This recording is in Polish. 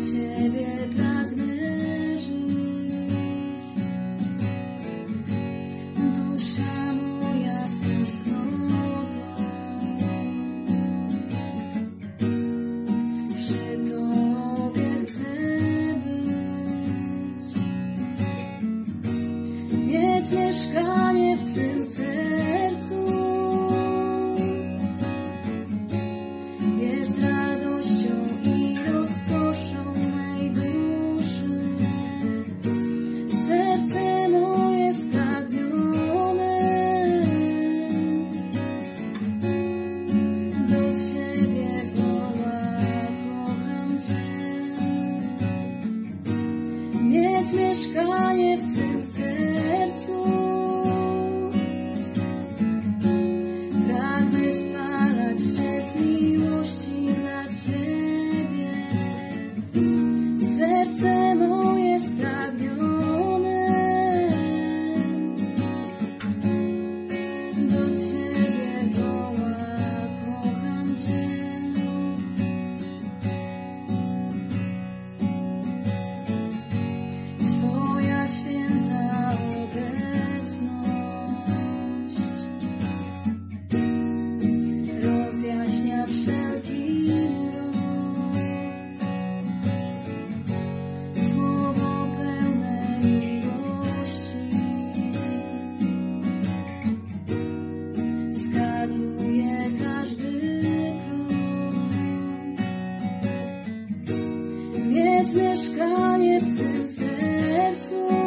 Ciebie pragnę żyć. Dusza moja z tęsknotą przy Tobie chcę być. Mieć mieszkanie w Twym sercu jest radością i rozkoszą mej duszy. Serce moje spragnione do Ciebie woła, kocham Cię. Mieć mieszkanie w Twym sercu, pragnę spalać się z miłości dla Ciebie. Serce moje spragnione do Ciebie woła, kocham Cię. Twoja święta obecność rozjaśnia wszelki mrok. Słowo pełne miłości wskazuje każdy krok. Mieć mieszkanie w Twym sercu